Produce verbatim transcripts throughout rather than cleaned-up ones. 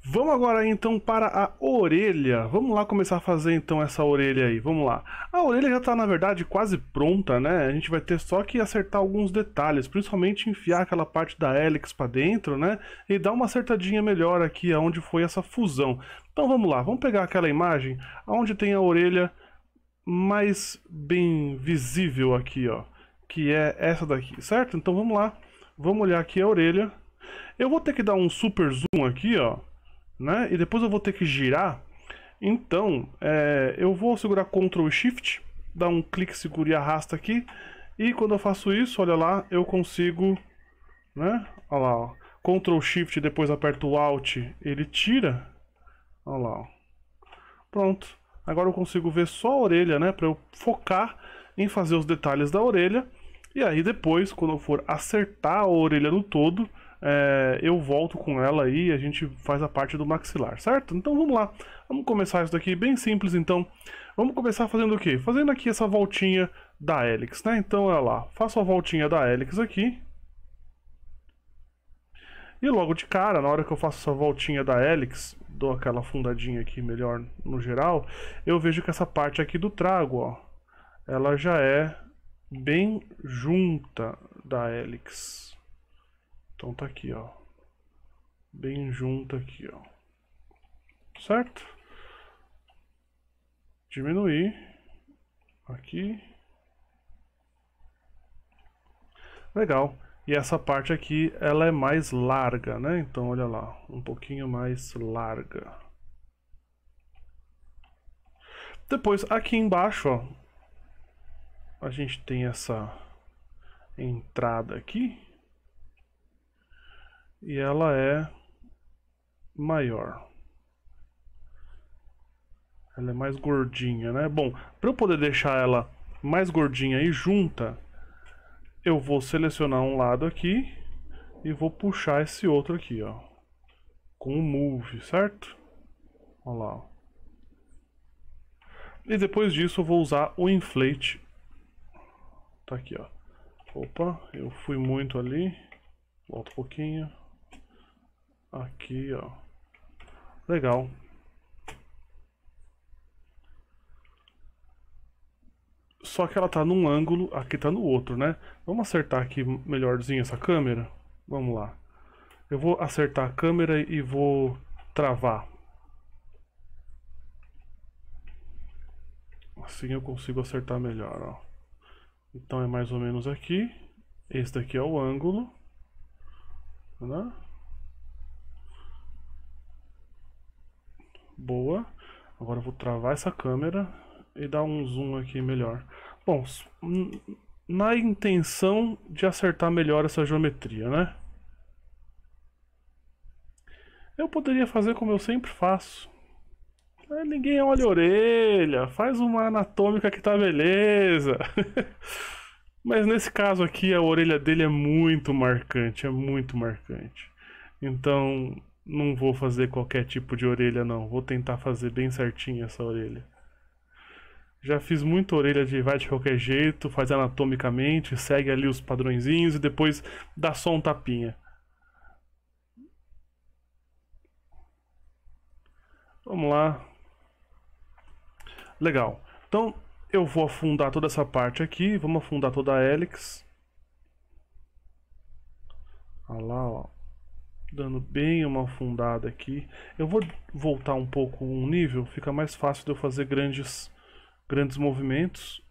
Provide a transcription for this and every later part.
Vamos agora então para a orelha. Vamos lá começar a fazer então essa orelha aí. Vamos lá. A orelha já está na verdade quase pronta, né? A gente vai ter só que acertar alguns detalhes, principalmente enfiar aquela parte da hélice para dentro, né? E dar uma acertadinha melhor aqui aonde foi essa fusão. Então vamos lá. Vamos pegar aquela imagem aonde tem a orelha mais bem visível aqui, ó, que é essa daqui, certo? Então vamos lá. Vamos olhar aqui a orelha. Eu vou ter que dar um super zoom aqui, ó, né? E depois eu vou ter que girar. Então, é, eu vou segurar control shift, dar um clique, seguro e arrasta aqui. E quando eu faço isso, olha lá, eu consigo, né? Olha lá, ó. control shift, depois aperto o Alt, ele tira. Olha lá, ó. Pronto. Agora eu consigo ver só a orelha, né? Para eu focar em fazer os detalhes da orelha. E aí depois, quando eu for acertar a orelha no todo, é, eu volto com ela aí e a gente faz a parte do maxilar, certo? Então vamos lá, vamos começar isso daqui bem simples então. Vamos começar fazendo o quê? Fazendo aqui essa voltinha da hélice, né? Então olha lá, faço a voltinha da hélice aqui. E logo de cara, na hora que eu faço essa voltinha da hélice, dou aquela afundadinha aqui melhor no geral, eu vejo que essa parte aqui do trago, ó, ela já é bem junta da hélice. Então tá aqui, ó, bem junto aqui, ó, certo? Diminuir aqui. Legal. E essa parte aqui, ela é mais larga, né? Então olha lá, um pouquinho mais larga. Depois aqui embaixo, ó, a gente tem essa entrada aqui. E ela é maior. Ela é mais gordinha, né? Bom, para eu poder deixar ela mais gordinha e junta, eu vou selecionar um lado aqui e vou puxar esse outro aqui, ó, com o Move, certo? Olha lá, ó. E depois disso eu vou usar o Inflate. Tá aqui, ó. Opa, eu fui muito ali. Volta um pouquinho. Aqui, ó. Legal. Só que ela tá num ângulo, aqui tá no outro, né? Vamos acertar aqui melhorzinho essa câmera? Vamos lá. Eu vou acertar a câmera e vou travar. Assim eu consigo acertar melhor, ó. Então é mais ou menos aqui. Esse daqui é o ângulo, né? Boa. Agora eu vou travar essa câmera e dar um zoom aqui melhor. Bom, na intenção de acertar melhor essa geometria, né? Eu poderia fazer como eu sempre faço. Ninguém olha a orelha, faz uma anatômica que tá beleza. Mas nesse caso aqui a orelha dele é muito marcante, é muito marcante. Então não vou fazer qualquer tipo de orelha não, vou tentar fazer bem certinho essa orelha. Já fiz muita orelha de vai de qualquer jeito, faz anatomicamente, segue ali os padrõezinhos e depois dá só um tapinha. Vamos lá. Legal. Então eu vou afundar toda essa parte aqui, vamos afundar toda a hélice. Olha lá, ó. Dando bem uma afundada aqui. Eu vou voltar um pouco um nível, fica mais fácil de eu fazer grandes, grandes movimentos.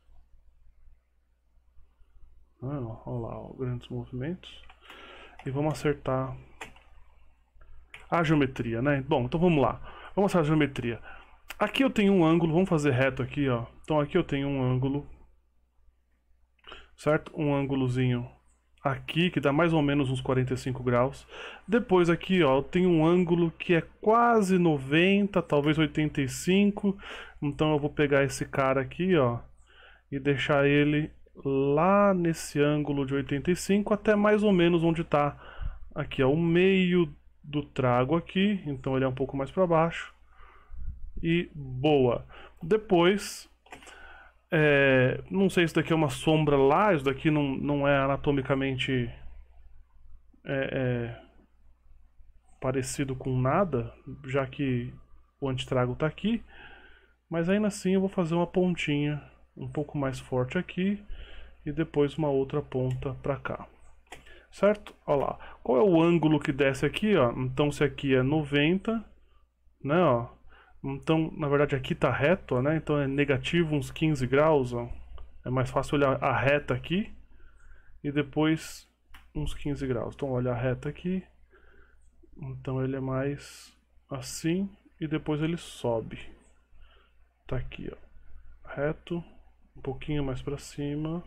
Ah, olha lá, ó, grandes movimentos. E vamos acertar a geometria, né? Bom, então vamos lá. Vamos acertar a geometria. Aqui eu tenho um ângulo, vamos fazer reto aqui, ó. Então aqui eu tenho um ângulo, certo? Um ângulozinho aqui, que dá mais ou menos uns quarenta e cinco graus. Depois aqui, ó, tem um ângulo que é quase noventa, talvez oitenta e cinco. Então eu vou pegar esse cara aqui, ó, e deixar ele lá nesse ângulo de oitenta e cinco, até mais ou menos onde está aqui, ó, o meio do trago aqui. Então ele é um pouco mais para baixo. E boa. Depois, é, não sei se isso daqui é uma sombra lá, isso daqui não, não é anatomicamente é, é, parecido com nada, já que o antitrago está aqui. Mas ainda assim eu vou fazer uma pontinha um pouco mais forte aqui e depois uma outra ponta para cá. Certo? Olha lá. Qual é o ângulo que desce aqui, ó? Então se aqui é noventa, né, ó. Então, na verdade aqui tá reto, ó, né? Então é negativo uns quinze graus, ó. É mais fácil olhar a reta aqui e depois uns quinze graus. Então olha a reta aqui. Então ele é mais assim e depois ele sobe. Tá aqui, ó. Reto, um pouquinho mais para cima.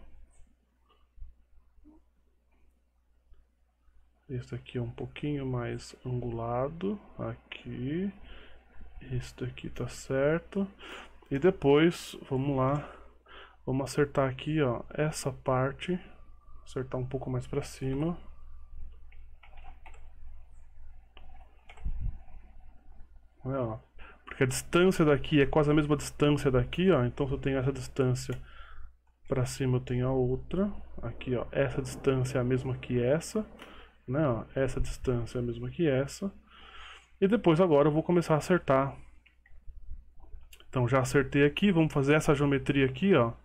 Este aqui é um pouquinho mais angulado, aqui. Este aqui tá certo. E depois, vamos lá, vamos acertar aqui, ó, essa parte, acertar um pouco mais para cima. Olha, ó. Porque a distância daqui é quase a mesma distância daqui, ó. Então se eu tenho essa distância para cima, eu tenho a outra. Aqui, ó, essa distância é a mesma que essa. Né, ó, essa distância é a mesma que essa. E depois agora eu vou começar a acertar. Então já acertei aqui, vamos fazer essa geometria aqui, ó.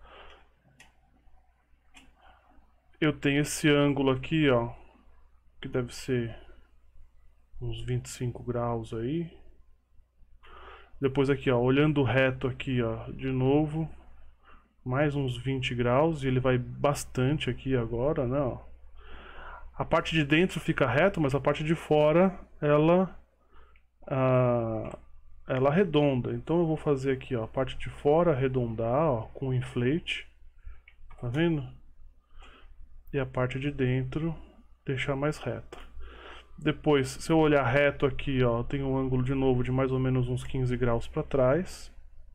Eu tenho esse ângulo aqui, ó, que deve ser uns vinte e cinco graus aí. Depois aqui, ó, olhando reto aqui, ó, de novo, mais uns vinte graus, e ele vai bastante aqui agora, né, ó. A parte de dentro fica reto, mas a parte de fora, ela, ah, ela arredonda. Então eu vou fazer aqui, ó, a parte de fora arredondar, ó, com inflate. Tá vendo? E a parte de dentro deixar mais reta. Depois, se eu olhar reto aqui, ó, tem um ângulo de novo de mais ou menos uns quinze graus para trás.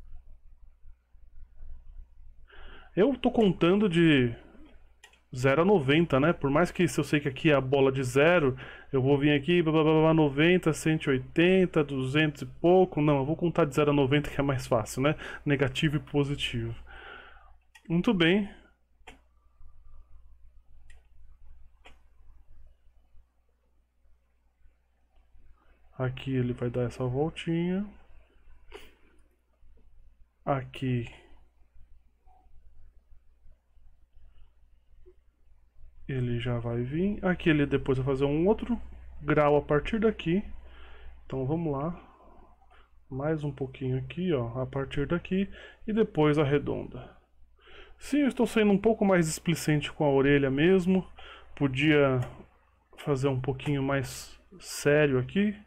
Eu tô contando de zero a noventa, né? Por mais que se eu sei que aqui é a bola de zero, eu vou vir aqui, blá, blá, blá, noventa, cento e oitenta, duzentos e pouco. Não, eu vou contar de zero a noventa, que é mais fácil, né? Negativo e positivo. Muito bem. Aqui ele vai dar essa voltinha. Aqui ele já vai vir. Aqui ele depois vai fazer um outro grau a partir daqui. Então vamos lá. Mais um pouquinho aqui, ó, a partir daqui. E depois arredonda. Sim, eu estou sendo um pouco mais displicente com a orelha mesmo. Podia fazer um pouquinho mais sério aqui.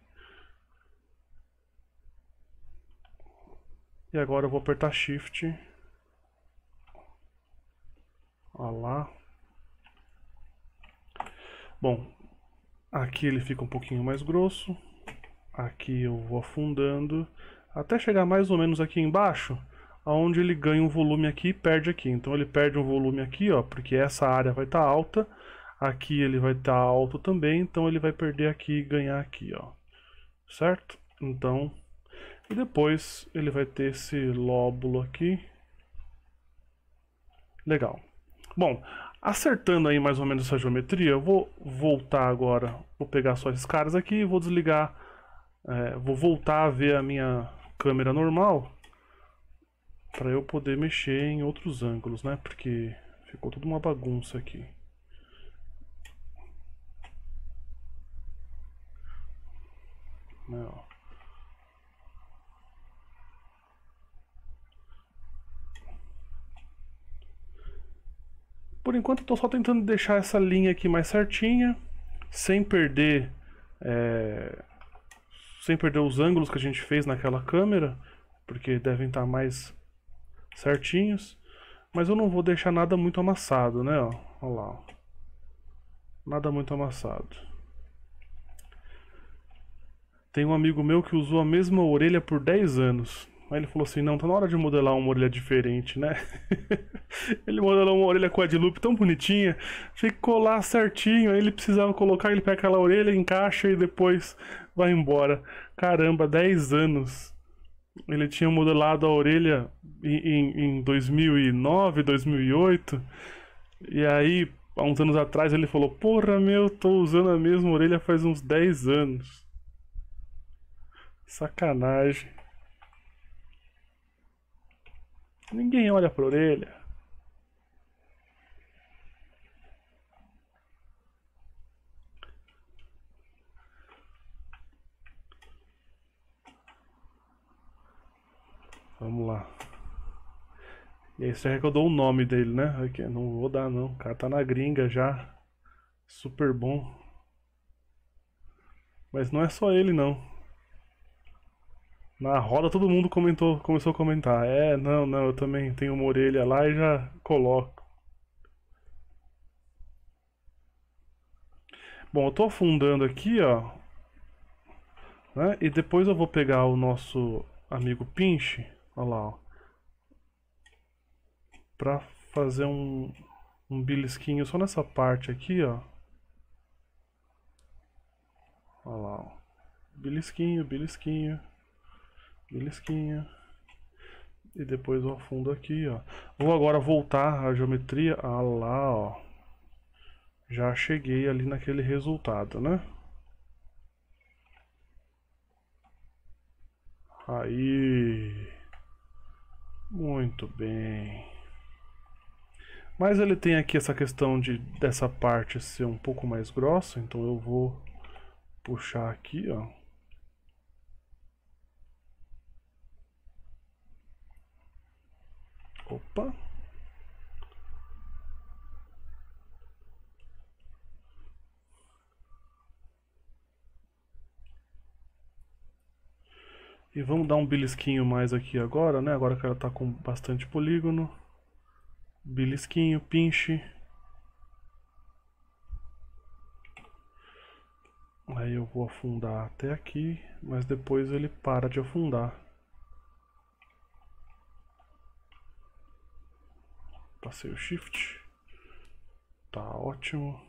E agora eu vou apertar Shift. Olha lá. Bom, aqui ele fica um pouquinho mais grosso. Aqui eu vou afundando até chegar mais ou menos aqui embaixo, onde ele ganha um volume aqui e perde aqui. Então ele perde um volume aqui, ó, porque essa área vai estar alta. Aqui ele vai estar alto também, então ele vai perder aqui e ganhar aqui, ó. Certo? Então, e depois ele vai ter esse lóbulo aqui. Legal. Bom, acertando aí mais ou menos essa geometria, eu vou voltar agora, vou pegar só esses caras aqui e vou desligar, é, vou voltar a ver a minha câmera normal, para eu poder mexer em outros ângulos, né? Porque ficou tudo uma bagunça aqui. Não. Por enquanto eu estou só tentando deixar essa linha aqui mais certinha, sem perder, é, sem perder os ângulos que a gente fez naquela câmera, porque devem estar mais certinhos. Mas eu não vou deixar nada muito amassado, né? Ó, olha lá, ó. Nada muito amassado. Tem um amigo meu que usou a mesma orelha por dez anos. Aí ele falou assim, não, tá na hora de modelar uma orelha diferente, né? Ele modelou uma orelha Guadeloupe tão bonitinha, ficou lá certinho, aí ele precisava colocar, ele pega aquela orelha, encaixa e depois vai embora. Caramba, dez anos. Ele tinha modelado a orelha em, em dois mil e nove, dois mil e oito, e aí, há uns anos atrás, ele falou, porra, meu, tô usando a mesma orelha faz uns dez anos. Sacanagem. Ninguém olha pra orelha. Vamos lá. E aí você quer que eu dou o nome dele, né? Aqui, não vou dar não. O cara tá na gringa já. Super bom. Mas não é só ele não. Na roda todo mundo comentou, começou a comentar. É, não, não, eu também tenho uma orelha lá e já coloco. Bom, eu tô afundando aqui, ó. Né? E depois eu vou pegar o nosso amigo Pinche. Olha lá, ó. Pra fazer um, um belisquinho só nessa parte aqui, ó. Olha lá, ó. Belisquinho, belisquinho. Belisquinho. E depois eu afundo aqui, ó. Vou agora voltar à geometria. Ah lá, ó. Já cheguei ali naquele resultado, né? Aí. Muito bem. Mas ele tem aqui essa questão de dessa parte ser um pouco mais grossa, então eu vou puxar aqui, ó. Opa. E vamos dar um belisquinho mais aqui agora, né? Agora que ela tá com bastante polígono. Belisquinho, pinche. Aí eu vou afundar até aqui, mas depois ele para de afundar. Passei o shift. Tá ótimo.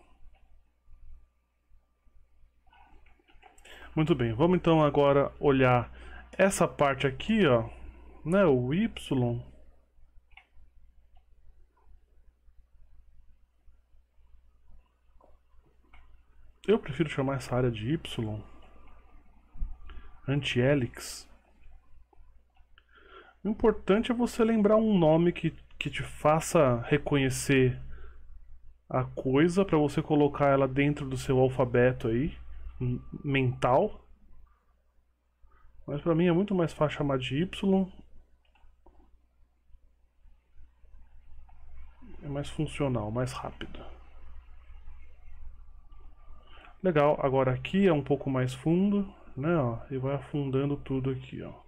Muito bem, vamos então agora olhar essa parte aqui, ó, né, o Y. Eu prefiro chamar essa área de Y. Anti-hélix. O importante é você lembrar um nome que, que te faça reconhecer a coisa para você colocar ela dentro do seu alfabeto aí, mental. Mas para mim é muito mais fácil chamar de Y. É mais funcional, mais rápido. Legal, agora aqui é um pouco mais fundo, né, ó, e vai afundando tudo aqui, ó.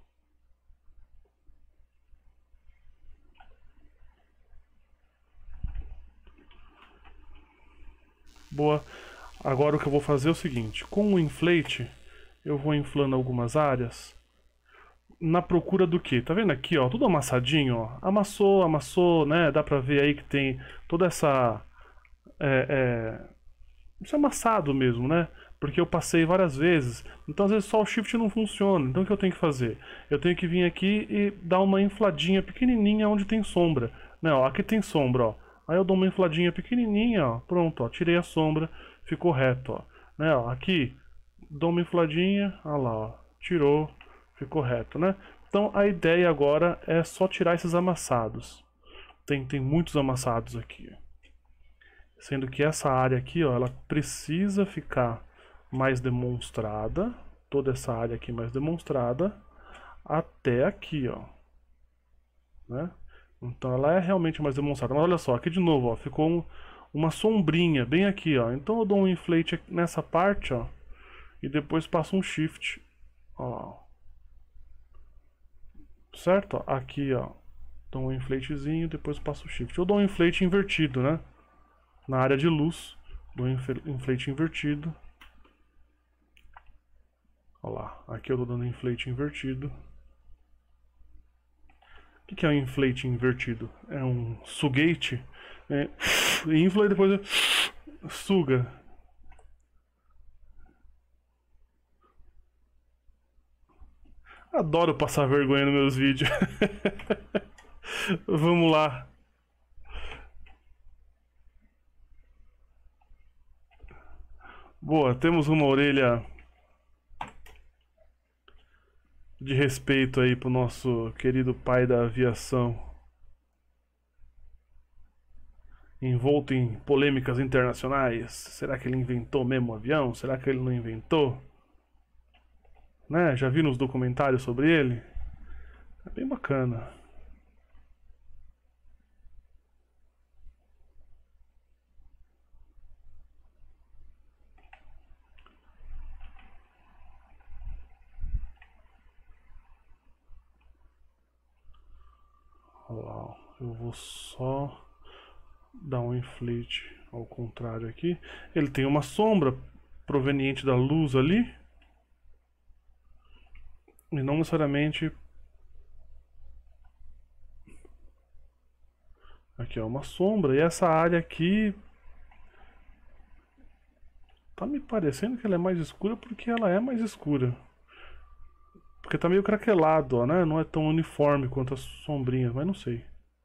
Boa. Agora o que eu vou fazer é o seguinte, com o inflate, eu vou inflando algumas áreas na procura do que? Tá vendo aqui, ó, tudo amassadinho, ó. Amassou, amassou, né? Dá pra ver aí que tem toda essa... É, é, isso é amassado mesmo, né? Porque eu passei várias vezes. Então às vezes só o shift não funciona. Então o que eu tenho que fazer? Eu tenho que vir aqui e dar uma infladinha pequenininha onde tem sombra. Né, ó, aqui tem sombra, ó. Aí eu dou uma infladinha pequenininha, ó. Pronto, ó. Tirei a sombra, ficou reto, ó. Né, ó. Aqui, dou uma infladinha, ó lá, ó. Tirou, ficou reto, né? Então a ideia agora é só tirar esses amassados. Tem, tem muitos amassados aqui. Sendo que essa área aqui, ó, ela precisa ficar mais demonstrada. Toda essa área aqui mais demonstrada. Até aqui, ó. Né? Então ela é realmente mais demonstrada. Mas olha só, aqui de novo, ó, ficou um, uma sombrinha bem aqui, ó. Então eu dou um inflate nessa parte, ó, e depois passo um shift, ó. Certo? Aqui, ó, dou um inflatezinho, depois passo o shift. Eu dou um inflate invertido, né? Na área de luz, dou um inflate invertido. Olha lá, aqui eu tô dando inflate invertido. O que é um inflate invertido? É um sugate, é, infla e depois suga. Adoro passar vergonha nos meus vídeos. Vamos lá. Boa, temos uma orelha de respeito aí pro nosso querido pai da aviação, envolto em polêmicas internacionais. Será que ele inventou mesmo o avião? Será que ele não inventou? Né? Já vi nos documentários sobre ele? É bem bacana. Olha lá, eu vou só dar um inflate ao contrário aqui. Ele tem uma sombra proveniente da luz ali. E não necessariamente... Aqui é uma sombra. E essa área aqui... Tá me parecendo que ela é mais escura porque ela é mais escura. Porque tá meio craquelado, ó, né? Não é tão uniforme quanto as sombrinhas, mas não sei.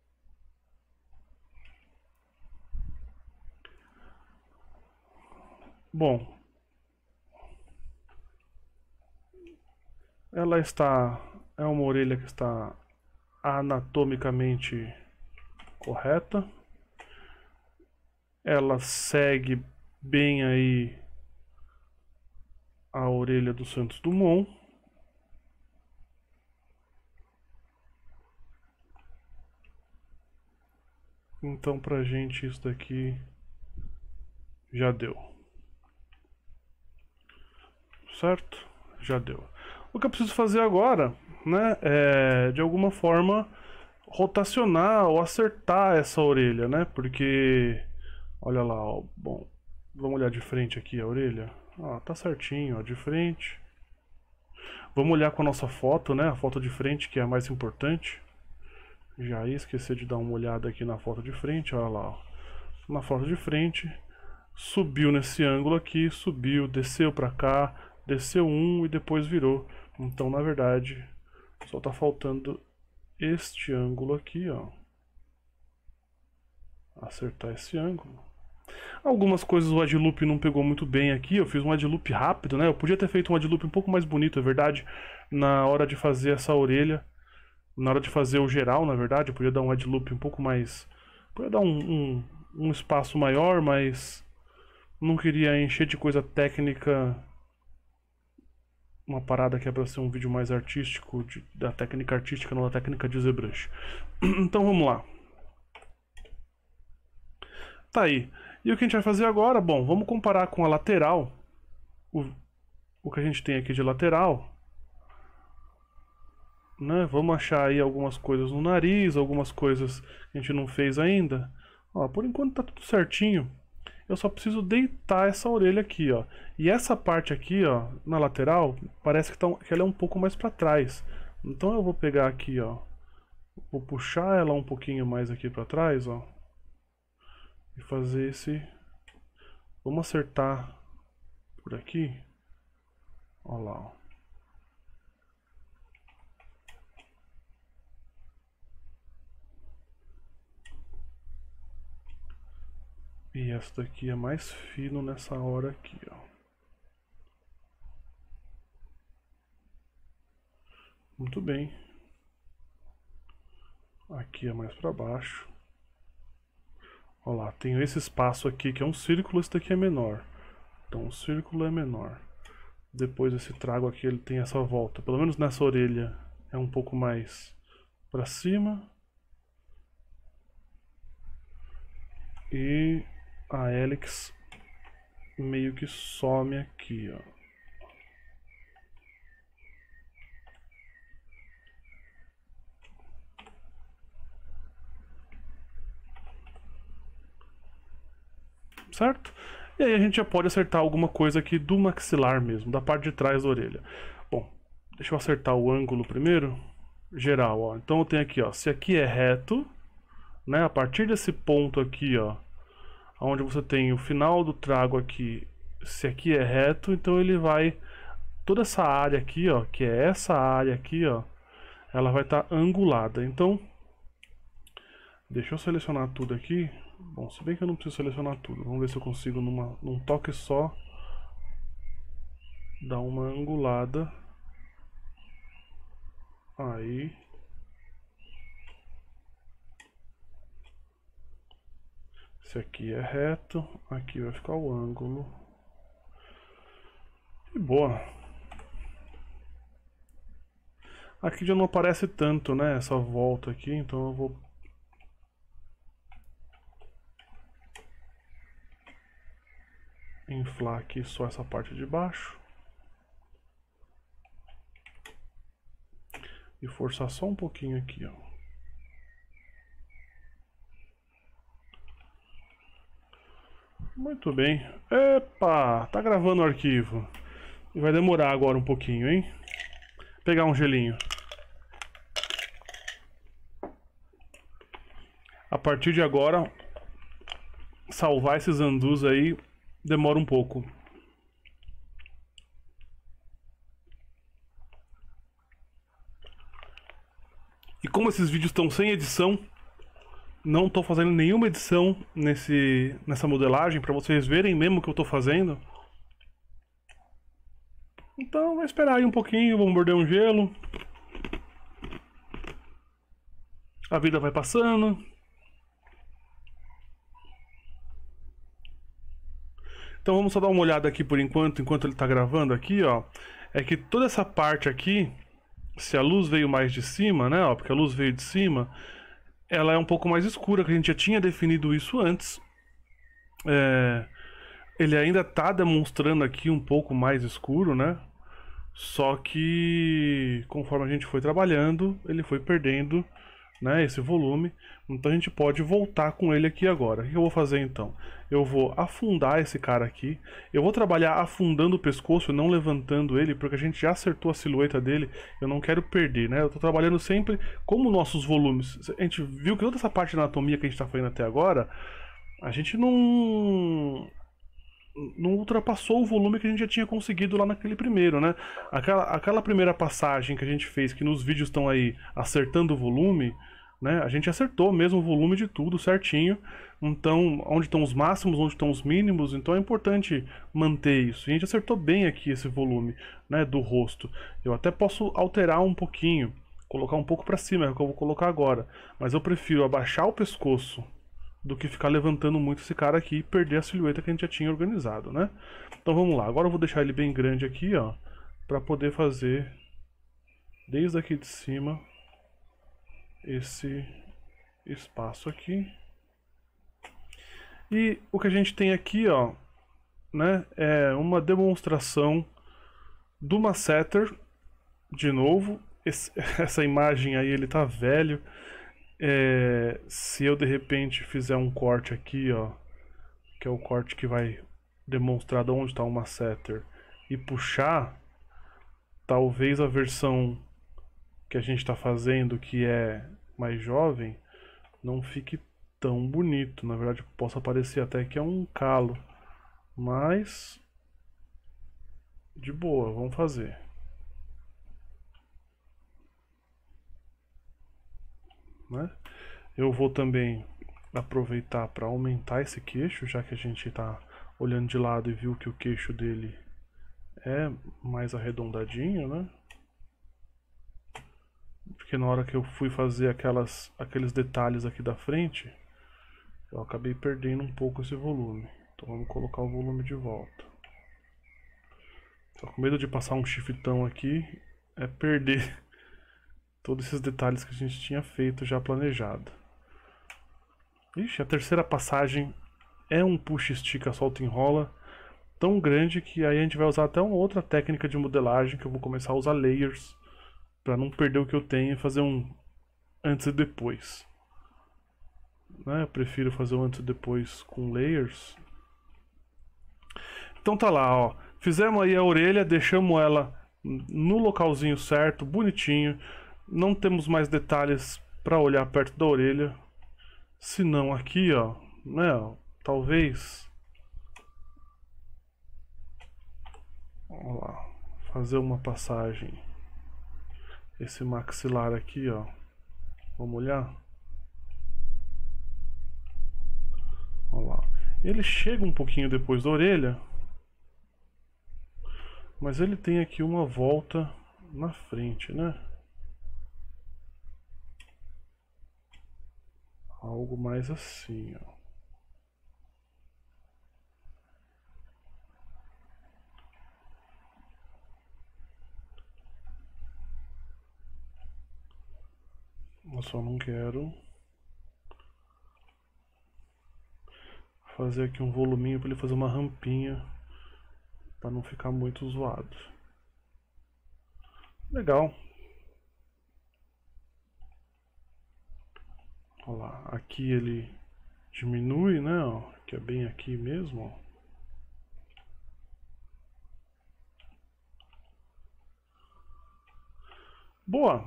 Bom, ela está... É uma orelha que está anatomicamente correta. Ela segue bem aí a orelha do Santos Dumont. Então pra gente isso daqui já deu. Certo? Já deu. O que eu preciso fazer agora, né, é de alguma forma rotacionar ou acertar essa orelha, né? Porque olha lá, ó, bom, vamos olhar de frente aqui a orelha. Ah, tá certinho, ó, de frente. Vamos olhar com a nossa foto, né? A foto de frente, que é a mais importante. Já ia esquecer de dar uma olhada aqui na foto de frente, olha lá, ó. Na foto de frente, subiu nesse ângulo aqui, subiu, desceu pra cá, desceu um e depois virou. Então, na verdade, só tá faltando este ângulo aqui, ó. Acertar esse ângulo. Algumas coisas o Adloop não pegou muito bem aqui. Eu fiz um Adloop rápido, né? Eu podia ter feito um Adloop um pouco mais bonito, é verdade, na hora de fazer essa orelha. Na hora de fazer o geral, na verdade, eu podia dar um Adloop um pouco mais... Podia dar um, um, um espaço maior, mas... Não queria encher de coisa técnica... Uma parada que é pra ser um vídeo mais artístico, de, da técnica artística, não da técnica de ZBrush. Então vamos lá. Tá aí. E o que a gente vai fazer agora? Bom, vamos comparar com a lateral. O, o que a gente tem aqui de lateral. Né? Vamos achar aí algumas coisas no nariz, algumas coisas que a gente não fez ainda. Ó, por enquanto tá tudo certinho. Eu só preciso deitar essa orelha aqui, ó. E essa parte aqui, ó, na lateral, parece que, tá, que ela é um pouco mais para trás. Então eu vou pegar aqui, ó. Vou puxar ela um pouquinho mais aqui para trás, ó. E fazer esse... Vamos acertar por aqui. Ó lá, ó. E essa daqui é mais fino nessa hora aqui, ó. Muito bem. Aqui é mais para baixo. Olha lá, tem esse espaço aqui que é um círculo, esse daqui é menor. Então o círculo é menor. Depois esse trago aqui ele tem essa volta. Pelo menos nessa orelha é um pouco mais para cima. E a hélix meio que some aqui, ó. Certo? E aí a gente já pode acertar alguma coisa aqui do maxilar mesmo, da parte de trás da orelha. Bom, deixa eu acertar o ângulo primeiro. Geral, ó. Então eu tenho aqui, ó. Se aqui é reto, né? A partir desse ponto aqui, ó, onde você tem o final do trago aqui, se aqui é reto, então ele vai... Toda essa área aqui, ó, que é essa área aqui, ó, ela vai estar angulada. Então, deixa eu selecionar tudo aqui. Bom, se bem que eu não preciso selecionar tudo. Vamos ver se eu consigo, numa, num toque só, dar uma angulada. Aí. Esse aqui é reto, aqui vai ficar o ângulo. E boa. Aqui já não aparece tanto, né, essa volta aqui, então eu vou inflar aqui só essa parte de baixo. E forçar só um pouquinho aqui, ó. Muito bem. Epa, tá gravando o arquivo. E vai demorar agora um pouquinho, hein? Vou pegar um gelinho. A partir de agora, salvar esses andus aí demora um pouco. E como esses vídeos estão sem edição, não estou fazendo nenhuma edição nesse, nessa modelagem, para vocês verem mesmo o que eu estou fazendo. Então vai esperar aí um pouquinho, vamos morder um gelo. A vida vai passando. Então vamos só dar uma olhada aqui por enquanto, enquanto ele está gravando aqui, ó. É que toda essa parte aqui, se a luz veio mais de cima, né, ó, porque a luz veio de cima, ela é um pouco mais escura, que a gente já tinha definido isso antes. É, ele ainda está demonstrando aqui um pouco mais escuro, né? Só que conforme a gente foi trabalhando, ele foi perdendo, né, esse volume. Então a gente pode voltar com ele aqui agora. O que eu vou fazer então? Eu vou afundar esse cara aqui. Eu vou trabalhar afundando o pescoço, não levantando ele, porque a gente já acertou a silhueta dele. Eu não quero perder, né? Eu tô trabalhando sempre como nossos volumes. A gente viu que toda essa parte de anatomia que a gente tá fazendo até agora, a gente não... não ultrapassou o volume que a gente já tinha conseguido lá naquele primeiro, né? Aquela, aquela primeira passagem que a gente fez, que nos vídeos estão aí acertando o volume, né? A gente acertou mesmo o volume de tudo certinho. Então, onde estão os máximos, onde estão os mínimos, então é importante manter isso. E a gente acertou bem aqui esse volume, né, do rosto. Eu até posso alterar um pouquinho, colocar um pouco para cima, é o que eu vou colocar agora. Mas eu prefiro abaixar o pescoço do que ficar levantando muito esse cara aqui e perder a silhueta que a gente já tinha organizado, né? Então vamos lá, agora eu vou deixar ele bem grande aqui, ó, para poder fazer desde aqui de cima esse espaço aqui. E o que a gente tem aqui, ó, né, é uma demonstração do masseter, de novo. Esse, essa imagem aí, ele tá velho. É, se eu de repente fizer um corte aqui, ó, que é o corte que vai demonstrar de onde está o masseter, e puxar, talvez a versão que a gente está fazendo, que é mais jovem, não fique tão bonito. Na verdade, possa parecer até que é um calo, mas de boa, vamos fazer. Né? Eu vou também aproveitar para aumentar esse queixo, já que a gente está olhando de lado e viu que o queixo dele é mais arredondadinho, né? Porque na hora que eu fui fazer aquelas, aqueles detalhes aqui da frente, eu acabei perdendo um pouco esse volume. Então vamos colocar o volume de volta. Tô com medo de passar um chiftão aqui, é perder todos esses detalhes que a gente tinha feito já planejado. Ixi, a terceira passagem é um puxa, estica, solta, enrola tão grande que aí a gente vai usar até uma outra técnica de modelagem, que eu vou começar a usar layers para não perder o que eu tenho e fazer um antes e depois. Né? Eu prefiro fazer um antes e depois com layers. Então tá lá, ó. Fizemos aí a orelha, deixamos ela no localzinho certo, bonitinho. Não temos mais detalhes para olhar perto da orelha. Se não aqui, ó, né, ó, talvez, vamos lá, fazer uma passagem, esse maxilar aqui, ó, vamos olhar, olha lá, ele chega um pouquinho depois da orelha, mas ele tem aqui uma volta na frente, né? Algo mais assim, ó. Eu só não quero fazer aqui um voluminho para ele fazer uma rampinha, para não ficar muito zoado. Legal. Olha lá, aqui ele diminui, né? Ó, que é bem aqui mesmo. Ó. Boa.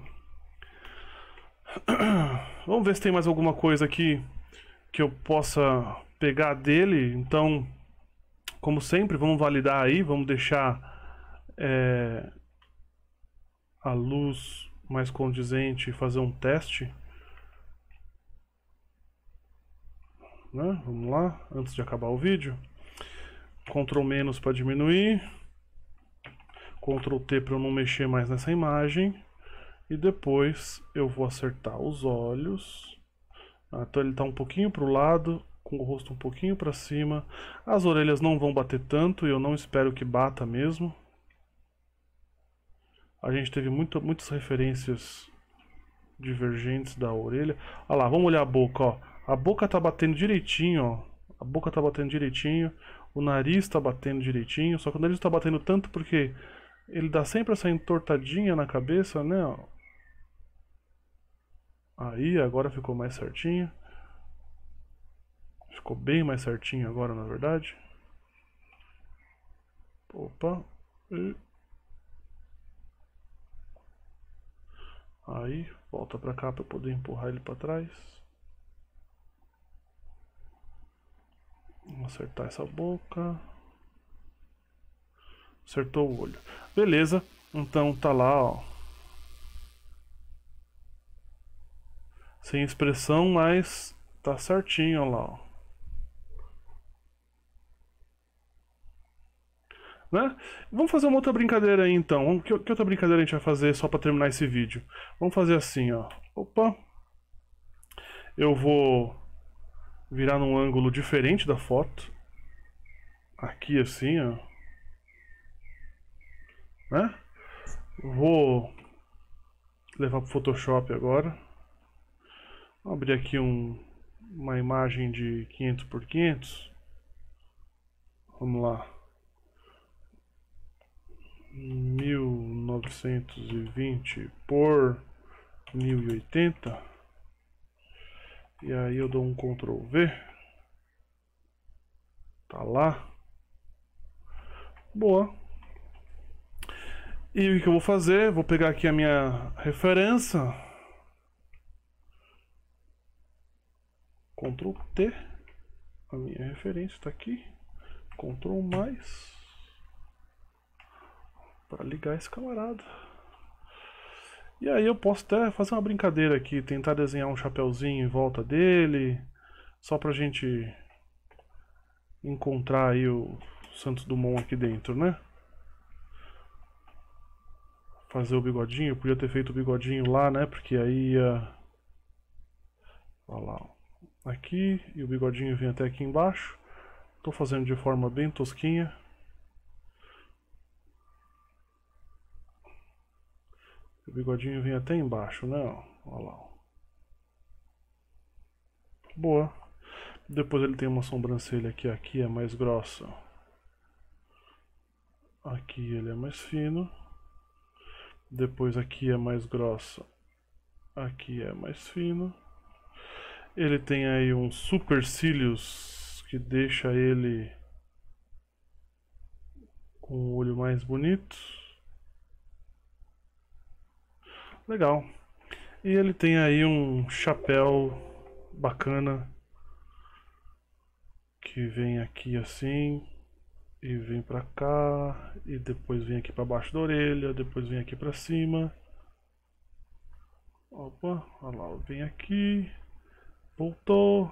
Vamos ver se tem mais alguma coisa aqui que eu possa pegar dele. Então, como sempre, vamos validar aí, vamos deixar é, a luz mais condizente e fazer um teste. Né? Vamos lá, antes de acabar o vídeo. Ctrl menos para diminuir. Ctrl T para eu não mexer mais nessa imagem. E depois eu vou acertar os olhos. Ah, então ele está um pouquinho para o lado, com o rosto um pouquinho para cima. As orelhas não vão bater tanto e eu não espero que bata mesmo. A gente teve muito, muitas referências divergentes da orelha. Olha lá, vamos olhar a boca, ó. A boca tá batendo direitinho, ó. A boca tá batendo direitinho. O nariz tá batendo direitinho. Só que o nariz tá batendo tanto porque ele dá sempre essa entortadinha na cabeça, né? Ó. Aí, agora ficou mais certinho. Ficou bem mais certinho agora, na verdade. Opa. E... Aí, volta pra cá pra poder empurrar ele pra trás. Vamos acertar essa boca. Acertou o olho. Beleza, então tá lá, ó. Sem expressão, mas tá certinho, ó lá, ó. Né? Vamos fazer uma outra brincadeira aí então. Que, que outra brincadeira a gente vai fazer só para terminar esse vídeo? Vamos fazer assim, ó. Opa. Eu vou virar num ângulo diferente da foto. Aqui assim, ó. Né? Vou levar pro Photoshop agora. Vou abrir aqui um, uma imagem de quinhentos por quinhentos. Vamos lá. mil novecentos e vinte por mil e oitenta. E aí eu dou um Ctrl V. Tá lá. Boa. E o que eu vou fazer? Vou pegar aqui a minha referência. Ctrl T. A minha referência está aqui. Ctrl mais. Para ligar esse camarada. E aí eu posso até fazer uma brincadeira aqui, tentar desenhar um chapéuzinho em volta dele, só pra gente encontrar aí o Santos Dumont aqui dentro, né? Fazer o bigodinho, eu podia ter feito o bigodinho lá, né? Porque aí ia... Olha lá, aqui, e o bigodinho vem até aqui embaixo. Tô fazendo de forma bem tosquinha. O bigodinho vem até embaixo, né? Olha lá. Boa. Depois ele tem uma sobrancelha que aqui é mais grossa. Aqui ele é mais fino. Depois aqui é mais grossa. Aqui é mais fino. Ele tem aí uns supercílios que deixa ele com o olho mais bonito. Legal. E ele tem aí um chapéu bacana que vem aqui assim e vem pra cá e depois vem aqui pra baixo da orelha, depois vem aqui pra cima. Opa, olha lá, vem aqui, voltou,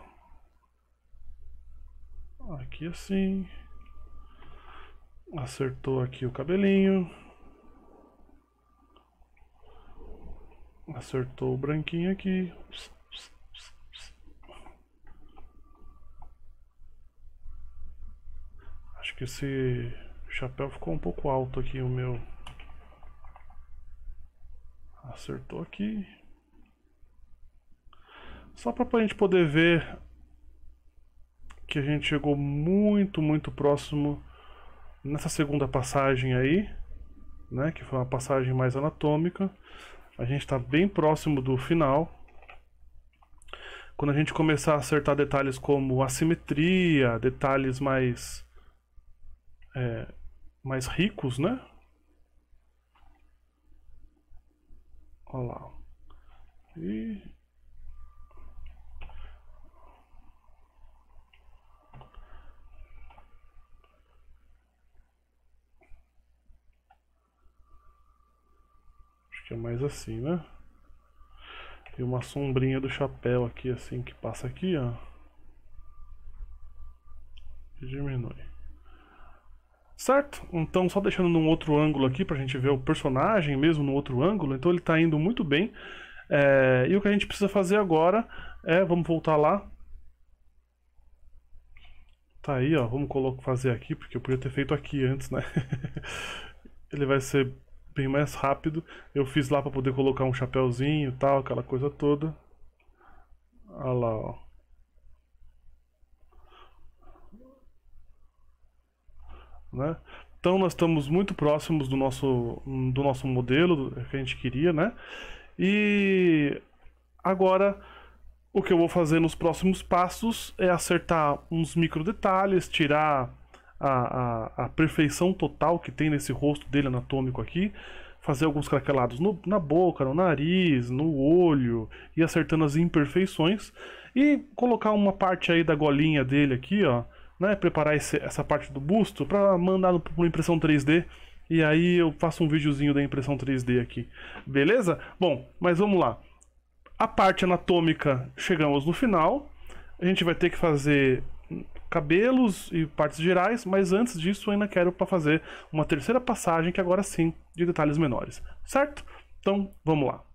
aqui assim, acertou aqui o cabelinho. Acertou o branquinho aqui. que esse chapéu ficou um pouco alto aqui, o meu. Acertou aqui. Só para a gente poder ver que a gente chegou muito, muito próximo nessa segunda passagem aí, né? Que foi uma passagem mais anatômica. A gente está bem próximo do final. Quando a gente começar a acertar detalhes como assimetria, detalhes mais é, mais ricos, né? Olha lá. E acho que é mais assim, né? Tem uma sombrinha do chapéu aqui, assim, que passa aqui, ó. E diminui. Certo? Então, só deixando num outro ângulo aqui pra gente ver o personagem mesmo no outro ângulo. Então ele tá indo muito bem. É... E o que a gente precisa fazer agora é... Vamos voltar lá. Tá aí, ó. Vamos colocar, fazer aqui, porque eu podia ter feito aqui antes, né? Ele vai ser bem mais rápido. Eu fiz lá para poder colocar um chapéuzinho e tal, aquela coisa toda. Olha lá, ó. Né? Então nós estamos muito próximos do nosso, do nosso modelo que a gente queria, né? E agora o que eu vou fazer nos próximos passos é acertar uns micro detalhes, tirar A, a, a perfeição total que tem nesse rosto dele anatômico aqui, fazer alguns craquelados no, na boca, no nariz, no olho, e acertando as imperfeições, e colocar uma parte aí da golinha dele aqui, ó, né, preparar esse, essa parte do busto para mandar para impressão três D, e aí eu faço um videozinho da impressão três D aqui, beleza? Bom, mas vamos lá. A parte anatômica, chegamos no final, a gente vai ter que fazer cabelos e partes gerais, mas antes disso eu ainda quero para fazer uma terceira passagem, que agora sim, de detalhes menores, certo? Então, vamos lá.